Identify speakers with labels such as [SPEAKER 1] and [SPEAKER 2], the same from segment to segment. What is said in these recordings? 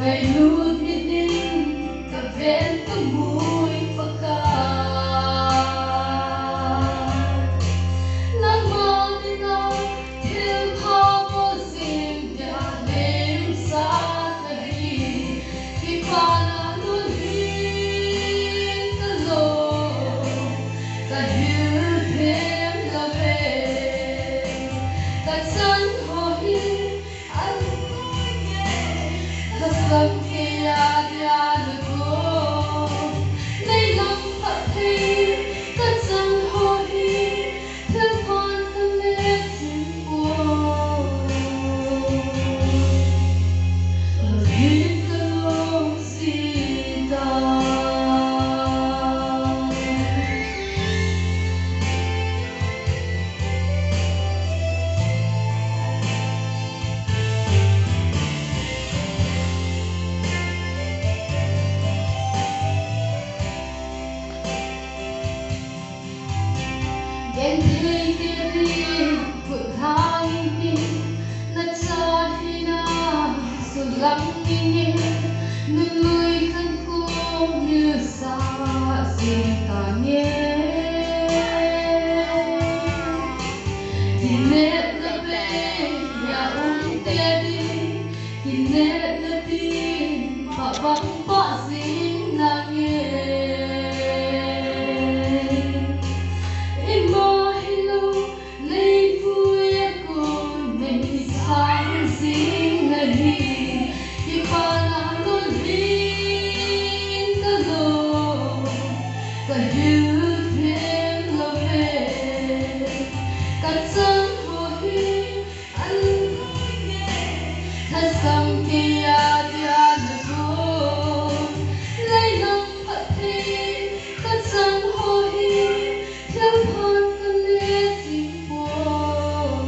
[SPEAKER 1] ngày luôn biết đi cả vén có mùi và nắng mơ đi nào theo khó vô dìm nhà đêm xa đi khi qua đã luôn hiên ta lô ta hiểu thêm là về ta chân hồi anh ta sắp kia dia được cô lấy lòng thật thì ta chân hồi thương con ta lệ chim buồn hít ta lông xin ta em thấy kia đi vượt hàng kia na cha hi na su lắm nghe nâng người thân cô như xa xin ta nghe thì nét là về nhà kia đi thì nét là đi họ vắng bỏ xin na nghe ta hiểu thêm là về ta chân hồi anh ta sang kia dia được cô lấy lòng thật thì ta chân hồi theo con ta lệ chim buồn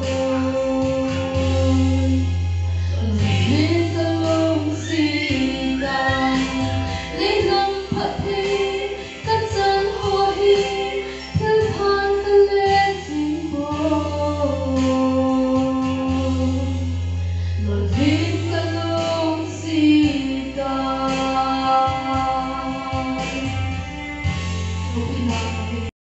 [SPEAKER 1] nên ta lòng xin ta lấy lòng thật thì